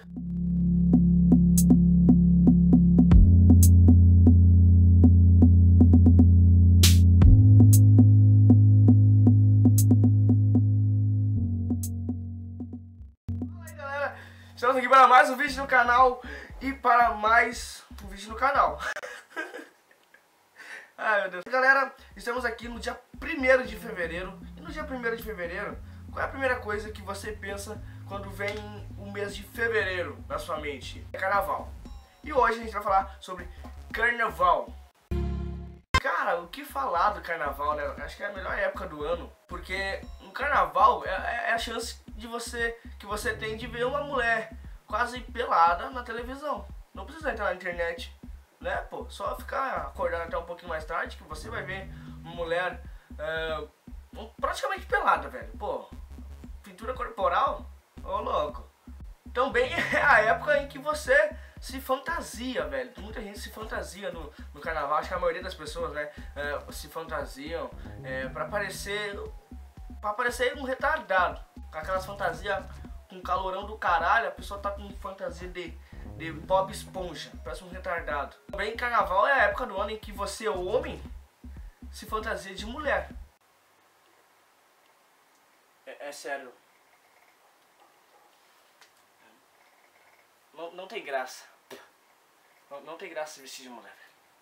Estamos aqui para mais um vídeo no canal e para mais um vídeo no canal. Ai meu Deus. Galera, estamos aqui no dia 1º de fevereiro. E no dia 1º de fevereiro, qual é a primeira coisa que você pensa quando vem o mês de fevereiro na sua mente? É carnaval. E hoje a gente vai falar sobre carnaval. Cara, o que falar do carnaval, né? Acho que é a melhor época do ano. Porque no carnaval é a chance que você tem de ver uma mulher quase pelada na televisão. Não precisa entrar na internet, né, pô? Só ficar acordado até um pouquinho mais tarde que você vai ver uma mulher praticamente pelada, velho. Pô, pintura corporal? Ô, louco. Também é a época em que você se fantasia, velho. Muita gente se fantasia no carnaval. Acho que a maioria das pessoas, né, se fantasiam pra parecer um retardado. Com aquelas fantasias com calorão do caralho, a pessoa tá com fantasia de Bob Esponja, parece um retardado. Também carnaval é a época do ano em que você, o homem, se fantasia de mulher. É sério. Não tem graça. Não tem graça se vestir de mulher.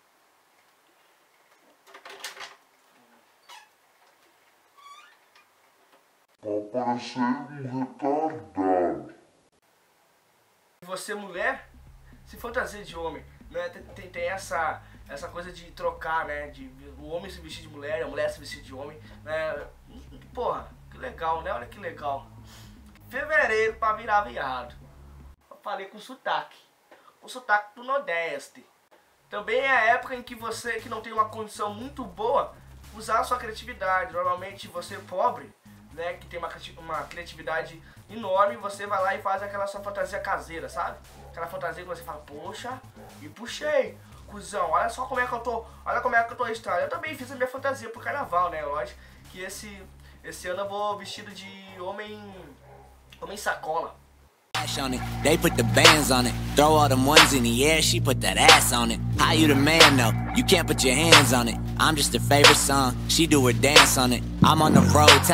Pra parecer um retardado. Você, mulher, se fantasia de homem, né? Tem essa coisa de trocar, né? De o homem se vestir de mulher, a mulher se vestir de homem, né? Porra, que legal, né? Olha que legal. Fevereiro pra virar viado. Eu falei com sotaque do Nordeste. Também é a época em que você, que não tem uma condição muito boa, usar a sua criatividade. Normalmente você pobre, né, que tem uma criatividade enorme, você vai lá e faz aquela sua fantasia caseira, sabe? Aquela fantasia que você fala, poxa, e puxei, cuzão, olha só como é que eu tô, olha como é que eu tô estranho. Eu também fiz a minha fantasia pro carnaval, né? Lógico que esse ano eu vou vestido de homem sacola. On it. They put the bands on it. Throw all them ones in the air, she put that ass on it. How you the man though? You can't put your hands on it. I'm just her favorite song. She do her dance on it. I'm on the road.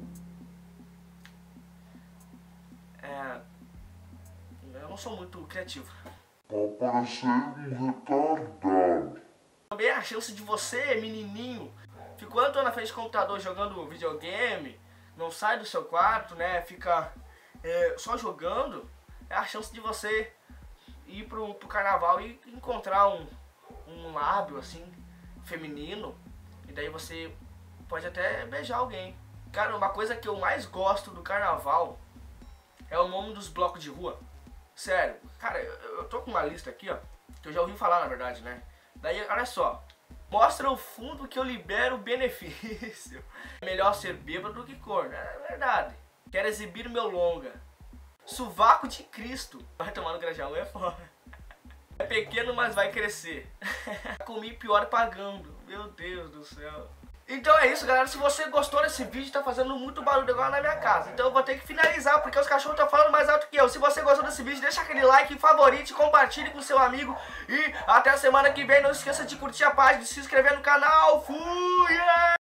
Eu não sou muito criativo. Pra parecer um retardado. Também é a chance de você, menininho, ficou andando na frente do computador jogando videogame, não sai do seu quarto, né? Fica só jogando. É a chance de você ir pro carnaval e encontrar um lábio assim feminino, e daí você pode até beijar alguém. Cara, uma coisa que eu mais gosto do carnaval é o nome dos blocos de rua. Sério, cara, eu tô com uma lista aqui, ó, que eu já ouvi falar, na verdade, né? Daí, olha só, mostra o fundo que eu libero benefício. É melhor ser bêbado do que corno, é verdade. Quero exibir meu longa. Sovaco de Cristo. Vai tomar no Grajaú, é foda. É pequeno, mas vai crescer. Comi pior pagando. Meu Deus do céu. Então é isso, galera. Se você gostou desse vídeo, tá fazendo muito barulho agora na minha casa. Então eu vou ter que finalizar, porque os cachorros estão falando mais alto que eu. Se você gostou desse vídeo, deixa aquele like, favorite, compartilhe com seu amigo. E até a semana que vem. Não esqueça de curtir a página, de se inscrever no canal. Fui!